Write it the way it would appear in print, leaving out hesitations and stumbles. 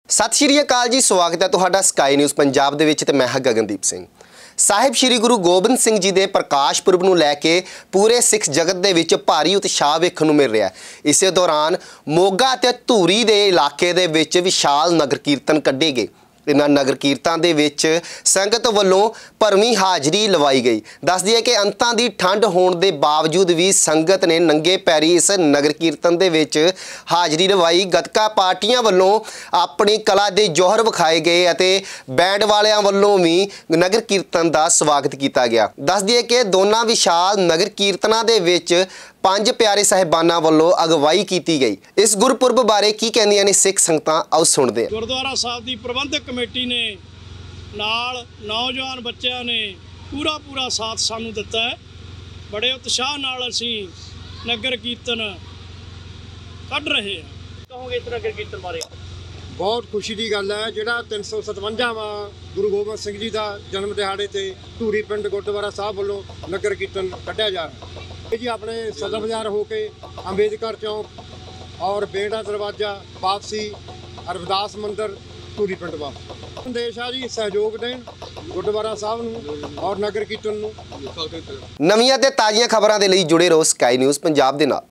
सत श्री अकाल जी, स्वागत है तुहाडा स्काई न्यूज़ पंजाब दे विच ते मैं हां गगनदीप सिंह। साहिब श्री गुरु गोबिंद सिंह जी के प्रकाश पुरब नूं लैके पूरे सिख जगत दे विच भारी उत्साह वेखण नूं मिल रहा है। इस दौरान मोगा ते धूरी दे इलाके दे विच विशाल नगर कीर्तन कढे गए। इन्हां नगर कीर्तन दे विच संगत वल्लों भरवीं हाज़री लवाई गई। दस दिए कि अंतां दी ठंड होण दे बावजूद भी संगत ने नंगे पैरी इस नगर कीर्तन दे विच हाज़री लवाई। गतका पार्टियां वल्लों अपनी कला दे जौहर विखाए गए अते बैंड वालियां वल्लों भी नगर कीर्तन दा स्वागत किया गया। दस दिए कि दोनों विशाल नगर कीर्तनां दे विच 5 प्यारे साहिबानां वल्लों अगवाई की गई। इस गुरपुरब बारे की कहंदियां ने सिख संगतां, आओ सुणदे हां। गुरुद्वारा साहब की प्रबंधक कमेटी ने नाल नौजवान बच्चों ने पूरा साथ सानू दिता है। बड़े उत्साह नाल असीं नगर कीर्तन कढ़ रहे हैं। कहोगे इस नगर कीर्तन बारे? बहुत खुशी की गल है जिहड़ा 357वां गुरु गोबिंद सिंह जी का जन्म दिहाड़े ते धूरी पिंड गुरुद्वारा साहब वालों नगर कीर्तन कढ़िया जा रहा है। जी अपने सदर बाजार होके अंबेडकर चौक और बेड़ा दरवाजा वापसी अरविदास मंदिर धूरी पिंड वापस संदेश आ जी सहयोग देन गुरुद्वारा साहब नूं और नगर कीर्तन नूं। नवीं ते ताज़ियां खबरां दे लई जुड़े रहो स्काई न्यूज़ पंजाब दे नाल।